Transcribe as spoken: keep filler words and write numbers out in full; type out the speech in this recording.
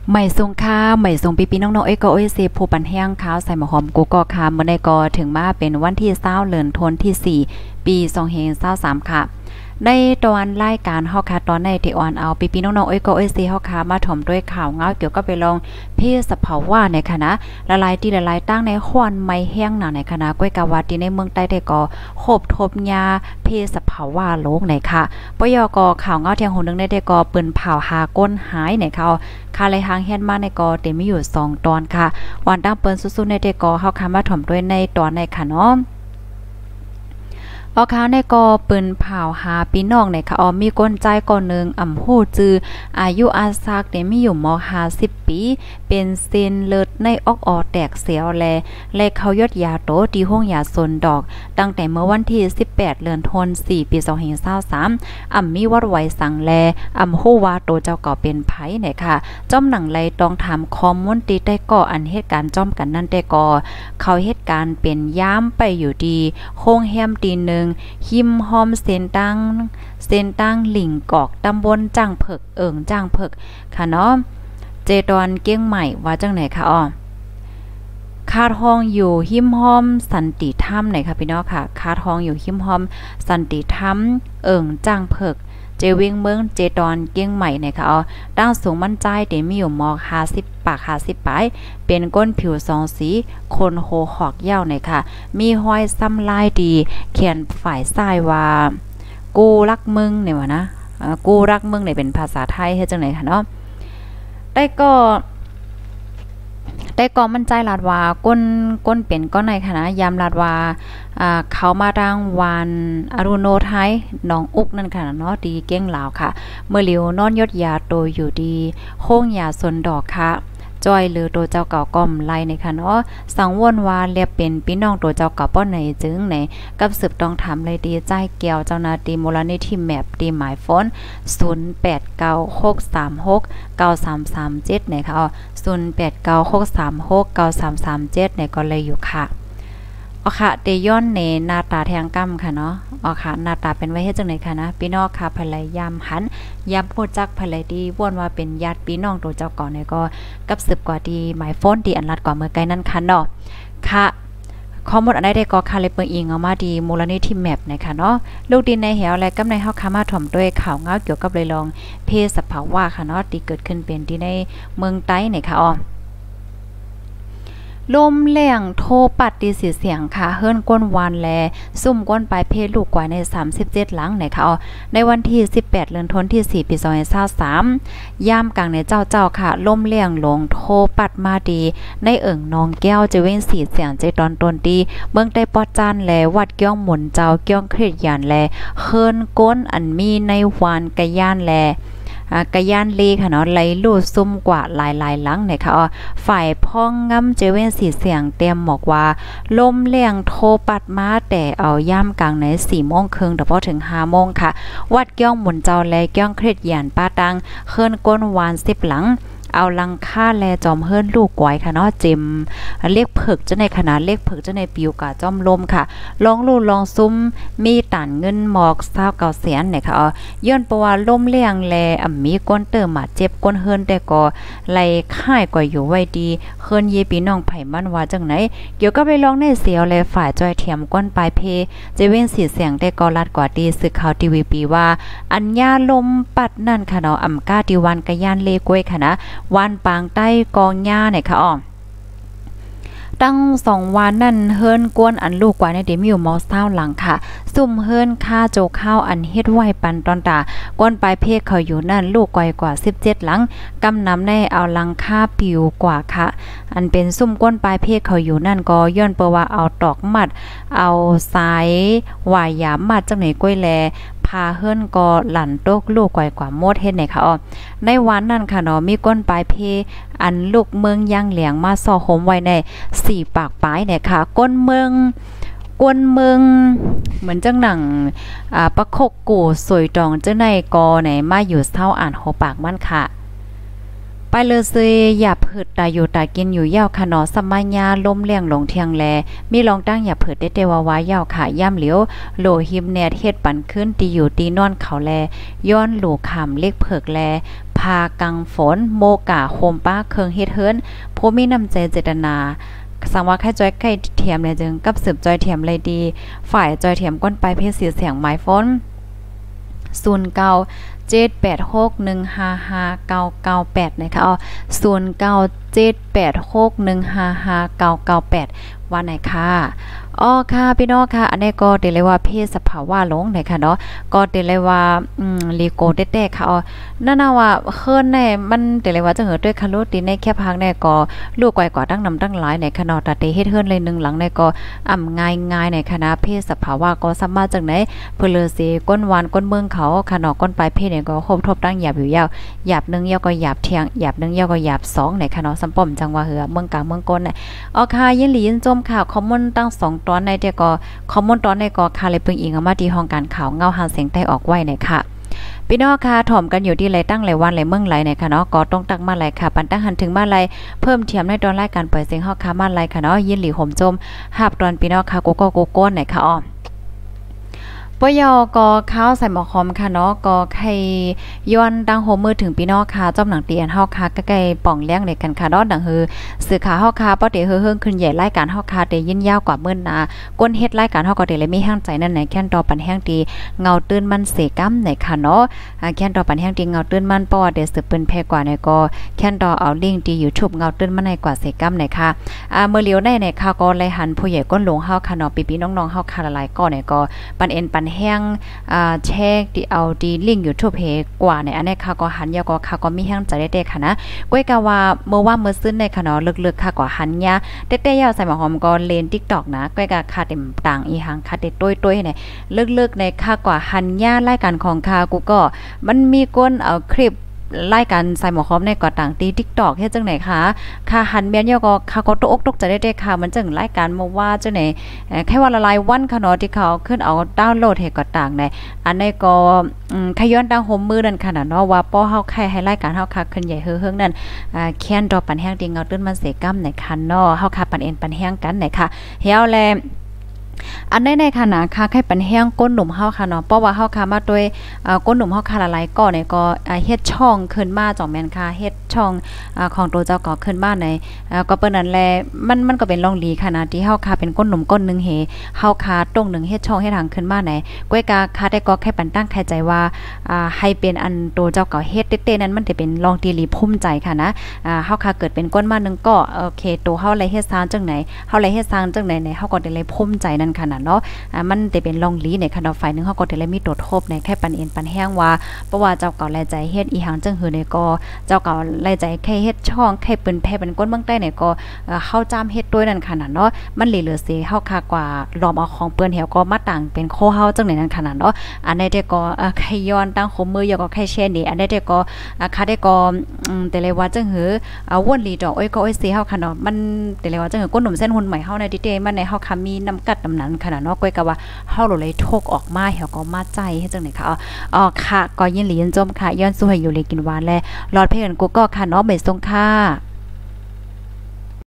ใหม่ทรงค่าใหม่ทรงปีปีน้องๆเอ้ยก็เอ้ยเซผู้ปันแห้งขาวใส่หมอหอมกูก็ค่ะเมื่อใดก็ถึงมาเป็นวันที่เศร้าเดือนธันวาคมที่สี่ปีสองพันยี่สิบสามค่ะในตอนรายการเฮาค่ะตอนในที่ออนเอาปีปีน้องๆเอ้ยก็เอ้ยเซเฮาค่ะมาถ่อมด้วยข่าวเงาเกี่ยวกับไปลองเพศสภาวะในคณะละลายที่ละลายตั้งในควันไม้แห้งหนาในคณะก้อยกาวาที่ในเมืองใต้ได้ก็โคบทบยาเพศสภาวะโลกในค่ะปยกข่าวเงาเที่ยงหูนึงได้ก็ปืนเผาหาก้นหายในเขาคาเลยหางเฮ็ดมาในกอเต็มมีอยู่สองตอนค่ะวันตั้งเปิ้นสู้ๆในเดกอเฮาคามาถ่อมด้วยในตอนในค่ะเนาะออค้าในกอปืนเผาหาพี่น้องในค่ะออมีก้นใจก่อนนึงอ่ำฮู้จืออายุอาซักได้มีอยู่มห้าสิบปีเป็นเซนเลิศในออกออแตกเสียวแลและเขายดยาโตที่ห้องยาสนดอกตั้งแต่เมื่อวันที่สิบแปดเดือนธันวาคมสี่ปีสองพันยี่สิบสามอ่ำมีวัดไว้สังแลอ่ำฮู้ว่าโตเจ้าก็เป็นไผเนี่ยค่ะจ้อมหนังไลต้องถามข้อมูลติได้ก่ออันเหตุการณ์จ้อมกันนั่นได้ก่อเขาเหตุการณ์เป็นย้ามไปอยู่ดีโคงแฮมตีนึงหิมหอมเส้นตั้งเส้นตั้งหลิงกอกตำบลจ้างเผิกเอิงจ้างเผิกค่ะเนาะเจดอนเกี้ยงใหม่ว่าจังไหนคะอ้อคาดห้องอยู่หิมหอมสันติธรรมไหนค่ะพี่น้องค่ะคาดห้องอยู่หิมหอมสันติธรรมเอิงจ้างเผิกเจเวียงเมืองเจดอนเกี้ยงใหม่เนี่ยค่ะอ๋อตั้งสูงมั่นใจเต็มมีอยู่มอกห้าสิบปากห้าสิบปลายเป็นก้นผิวสองสีคนโหหอกยาวเนี่ยค่ะมีห้อยซ้ำลายดีเขียนฝ่ายซ้ายว่ากูรักมึงเนี่ยว่านะกูรักมึงเนี่ยเป็นภาษาไทยเฮ็ดจังไหนค่ะเนาะได้ก็ได้ก็มั่นใจลาดว่าก้นก้นเป็นก้อนในค่ะนะยามลาดว่าอ่าเขามาดังวันอรุโนไทยน้องอุกนั่นค่ะเนาะดีเก้งลาวค่ะเมื่อเหลียวนอนยดยาโตอยู่ดีโค้งยาสนดอกค่ะจอยหรือตัวเจ้าเก่าก้อมไล่ในค่ะเนาะสังวนว่าเรียบเป็นพี่น้องตัวเจ้าเก่าป้อนไหนจึงไหนกับสืบต้องถามเลยดีใจแก้วเจ้านาตีมูลนิธิแมปตีหมายฟอนศูนย์ แปด เก้า หก สาม หก เก้า สาม สาม เจ็ดเนี่ยค่ะอ๋อศูนย์ แปด เก้า หก สาม หก เก้า สาม สาม เจ็ดเนี่ยก็เลยอยู่ค่ะอ๋อค่ะเตย้อนเนหน้าตาแทงกำค่ะเนาะอ๋อค่ะหน้าตาเป็นไว้เฮ็ดจังได๋ค่ะนะพี่น้องค่ะภรรยามหันยามพูดจักภรรยดีว่นว่าเป็นญาติพี่น้องตัวเจ้าก่อนเนี่ยก็กับสืบกว่าดีหมายโฟนที่อันรัดกว่าเมื่อไกลนั้นค่ะเนาะค่ะข้อมูลอันใดได้ก็ค่ะเลยเปิงอิงเอามาดีมูลนิธิแมปนะคะเนาะลูกดินในเหวและกำในเฮาค่ะมาถ่อมด้วยข่าวเงาเกี่ยวกับเลยลองเพศสภาวะค่ะเนาะที่เกิดขึ้นเป็นที่ในเมืองใต้เนี่ยค่ะอ๋อลมแรงโทปัดดีสีเสียงค่ะเฮิรนก้นวานแลซุ่มก้นปลายเพศลูกกว่าในสามสิบเจ็ดหลังไหนค่ะอ๋อในวันที่สิบแปดเดือนธันวาคมที่สี่ปีสองพันยี่สิบสามยามกลางในเจ้าเจ้าค่ะลมแรงลงโทปัดมาดีในเอิ่งนองแก้วจะเว้นสีเสียงใจตอนต้นดีเมืองใต้ปอดจานแลวัดเกี้ยงหมุนเจ้าเกี้ยงเครียดยานแลเฮิรนก้นอันมีในวานกะย่านแลกะย่านเลค่ะเนาะไหลลูดซุ่มกว่าหลายๆหลังเนี่ยค่ะอ๋อฝ่ายพ่องงำเจเว้นสีเสียงเต็มบอกว่าลมแรงโทปัดมาแต่เอาย่ามกลางในสี่โมงครึ่งแต่พอถึงห้าโมงค่ะวัดเกี้ยงหมุนเจ้าแลเกี้ยงเครียดหยานป้าตังเฮิรนก้นวานสิบหลังเอาลังค่าแลจอมเฮิรนลูกกวยค่ะเนาะเจมเรียกเผิกจะในขนาดเรียกเผิกจะในปิวกะจอมลมค่ะลองลู่ลองซุ้มมีตันเงินหมอกเศร้าเก่าเสียนเนี่ยค่ะอ๋อย้อนประว่าลมแรงแลอ่ำมีก้นเติมมาเจ็บก้นเฮิรนแต่ก็ไหลค่ายกว่าอยู่ไว้ดีเฮิรนเยปีน้องไผมันว่าจังไหนเกี่ยวกับไปลองในเสียวแลฝ่ายจอยเทียมก้นปลายเพจะเว้นสีเสียงแต่ก็ลัดกว่าดีสื่อข่าวทีวีปีว่าอัญญาลมปัดนั่นค่ะเนาะอ่ำก้าติวันกะย่านเลกวยค่ะนะวันปางใต้กองหญ้าเนี่ยค่ะอ๋อตั้งสองวันนั่นเฮิรนกวนอันลูกกว่าในเดมิวมอสเต้าหลังค่ะซุ่มเฮิรนค่าโจข้าวอันเฮ็ดไว้ปันตอนตาก้นปลายเพศเขาอยู่นั่นลูกกว่ากว่าสิบเจ็ดหลังกำนำในเอาลังค่าปิวกว่าค่ะอันเป็นซุ่มก้นปลายเพศเขาอยู่นั่นก็ย้อนเปว่าเอาตอกมัดเอาสายหวายยามมัดจังไหนก้อยแลพาเฮิรนก็หลั่นตกลูกกว่ากว่าโมดเฮ็ดไหนค่ะอ๋อในวันนั้นค่ะเนาะมีก้นปลายเพศอันลูกเมืองย่างเหลียงมาซ่อโหมไว้ในสี่ปากปลายเนี่ยค่ะก้นเมืองก้นเมืองเหมือนจังหนังอ่าประคกกูสวยตองเจ้าในกอไหนมาอยู่เท่าอ่านหัวปากมันค่ะไปเลยเซอย่าเผิดตาอยู่ตากินอยู่ยาวค่ะเนาะสมัยยาลมแรงลงเทียงแลมีลองตั้งอย่าเผิดได้แต่ว่าว้ายาวค่ะย่ำเหลียวโหลหิมแนดเฮ็ดปั่นขึ้นตีอยู่ตีนอนเขาแลย้อนหลูขำเล็กเผิกแลพากังฝนโมกาโคมป้าเคืองเฮ็ดเฮิรนผู้มีน้ำใจเจตนาสังว่าแค่จอยใกล้เทียมเลยจึงกับสืบจอยเทียมเลยดีฝ่ายจอยเทียมก้นไปเพศเสียงหมายฝนศูนย์เก้าเจ็ดแปดหกหนึ่งห้าห้าเก้าเก้าแปดนะคะอ๋อศูนย์เก้าเจ็ดแปดหกหนึ่งห้าห้าเก้าเก้าแปดว่าไหนค่ะอ๋อค่ะพี่น้องค่ะอันนี้ก็เดี๋ยวเลยว่าเพศสภาวะลงไหนค่ะเนาะก็เดี๋ยวเลยว่าอืมลีโกเต้ๆค่ะอ๋อนั่นน่ะว่าเคินแน่มันเดี๋ยวเลยว่าจะเหิดด้วยคาโลติในแค่พักแน่ก็ลูกไกวกว่าตั้งนำตั้งหลายในคณะตาเตเฮ็ดเฮิรนเลยหนึ่งหลังในก็อ่ำง่ายๆในคณะเพศสภาวะก็สามารถจังไหนเพื่อเลอสิก้นวานก้นเมืองเขาค่ะเนาะก้นปลายเพศเนี่ยก็ครบทบตั้งหยาบอยู่ยาวหยาบนึงยาวก็หยาบเทียงหยาบนึงยาวก็หยาบสองในคณะสัมป้อมจังว่าเหือเมืองกลางเมืองก้นน่ะอ๋อค่ะยินหลียินจมค่ะคอมมอนตั้งสองตอนในเดียก็คอมมอนตอนในก็ค่ะเลยเพิ่งอิงเอามาที่ห้องการข่าวเงาหาเสียงใต้ออกไว้เนี่ยค่ะพี่น้องค่ะถ่อมกันอยู่ที่ไรตั้งไรวันไรเมืองไรเนี่ยค่ะเนาะก็ต้องตั้งมาไรค่ะปันตั้งหันถึงมาไรเพิ่มเทียมในตอนรายการปล่อยเสียงเฮาค่ะมาไรค่ะเนาะยินหลีห่มจมหาบตอนพี่น้องค่ะโกโก้โกโก้เนี่ยค่ะอ๋อปยก็ข้าวใส่หมอคอมค่ะเนาะก็ใครย้อนดังโฮมมือถึงพี่น้องค่ะจอมหนังเตียนเฮาค่ะใกล้ๆป่องเลี้ยงในกันค่ะเนาะดังฮือสื่อข่าวเฮาค่ะป้อเตเฮือๆขึ้นใหญ่รายการเฮาค่ะได้ยินยาวกว่ามื้อนาก้นเฮ็ดรายการเฮาก็ได้เลยมีแห้งใจนั่นไหนแค่นต่อปันแห้งดีเงาตื้นมันเสกัมในค่ะเนาะแค่นต่อปันแห้งดีเงาตื้นมันป้อเดสืบเปิ้นแพกว่าในก็แค่นต่อเอาลิงก์ดี YouTube เงาตื้นมันในกว่าเสกัมในค่ะอ่าเมื่อเลียวได้ในค่ะก็เลยหันผู้ใหญ่ก้นหลวงเฮาค่ะเนาะพี่ๆน้องๆเฮาค่ะหลายๆก็เนี่ยก็ปันเอ็นปันแห้งอ่าแชร์ที่เอาดีลิงก์ YouTube เฮกว่าในอันนี้ค่ะก็หันยาก็ค่ะก็มีแห้งใจได้ๆค่ะนะก้อยกะว่าเมื่อว่าเมื่อซึ้นในค่ะเนาะลึกๆค่ะก็หันยาเต้ๆยาวใส่หมอหอมก็เลน TikTok นะก้อยกะค่ะเต็มต่างอีหังค่ะเต้ต้วยๆเนี่ยลึกๆในค่ะกว่าหันยารายการของค่ะกูก็มันมีก้นเอาคลิปรายการใส่หมอคอมในก่อต่างตี TikTok เฮ็ดจังไหนคะค่ะหันแม่นยอก็ค่ะก็ตกอกตกใจได้ๆค่ะมันจังรายการมาว่าจังไหนแค่ว่าละลายวันค่ะเนาะที่เขาขึ้นเอาดาวน์โหลดให้ก่อต่างในอันนี้ก็อืมขย้อนดังโฮมมือนั่นค่ะเนาะว่าป้อเฮาใครให้รายการเฮาค่ะขึ้นใหญ่เฮือๆนั่นอ่าแค้นดอกปันแห้งติงเอาตื้นมันเสกัมในคันเนาะเฮาค่ะปันเอ็นปันแห้งกันไหนค่ะเฮียวแลอันในในขณะค่ะให้ปันแห้งก้นหนุ่มเฮาค่ะเนาะเพราะว่าเฮาค่ะมาด้วยอ่าก้นหนุ่มเฮาค่ะหลายๆก่อเนี่ยก็อ่าเฮ็ดช่องขึ้นมาจ่องแม่นค่ะเฮ็ดช่องอ่าของตัวเจ้าก็ขึ้นมาในอ่าก็เปิ้นนั่นแหละมันมันก็เป็นรองลีขนาดที่เฮาค่ะเป็นก้นหนุ่มก้นนึงเฮเฮาค่ะตรงนึงเฮ็ดช่องเฮ็ดทางขึ้นมาไหนก้อยกาค่ะได้ก็แค่ปันตั้งใครใจว่าอ่าให้เป็นอันตัวเจ้าก็เฮ็ดเต้ๆนั้นมันจะเป็นรองตีลีภูมิใจค่ะนะอ่าเฮาค่ะเกิดเป็นก้นมานึงก็โอเคตัวเฮาเลยเฮ็ดซานจังไหนเฮาเลยเฮ็ดซานจังไหนไหนเฮาก็ได้เลยภูมิใจนั่นค่ะนะเนาะอ่ามันได้เป็นรองลีในคณะฝ่ายนึงเฮาก็ได้เลยมีตัวทบในแค่ปันเอ็นปันแห้งว่าเพราะว่าเจ้าเก่าแลใจเฮ็ดอีหังจังหือในก็เจ้าเก่าแลใจแค่เฮ็ดช่องแค่เปิ้นแพ้เป็นก้นเมืองใต้เนี่ยก็เอ่อเฮาจ้ามเฮ็ดด้วยนั่นค่ะนะเนาะมันเหลือๆสิเฮาค่ากว่าลอมเอาของเปิ้นเหี่ยวก็มาต่างเป็นโคเฮาจังไหนนั่นค่ะนะเนาะอันใดแต่ก็เอ่อใครย้อนตั้งขมมือยก็ใครแช่นี่อันใดแต่ก็อ่าค่ะได้ก็อืมแต่เลยว่าจังหืออ่าวนลีดอกโอ้ยก็โอ้ยสิเฮาค่ะเนาะมันแต่เลยว่าจังหือก้นหนุ่มเส้นหุ่นใหม่เฮาในดิเตมันในเฮาค่ะมีน้ำกัดน้ำนั้นค่ะนะเนาะก้อยก็ว่าเฮาเลยทกออกมาเหี่ยวก็มาใจเฮ็ดจังไหนค่ะอ๋อค่ะก็ยินหลียินจมค่ะย้อนสู้ให้อยู่เลยกินหวานแลรอดเพิ่นกูก็ค่ะเนาะเบสงค่ะ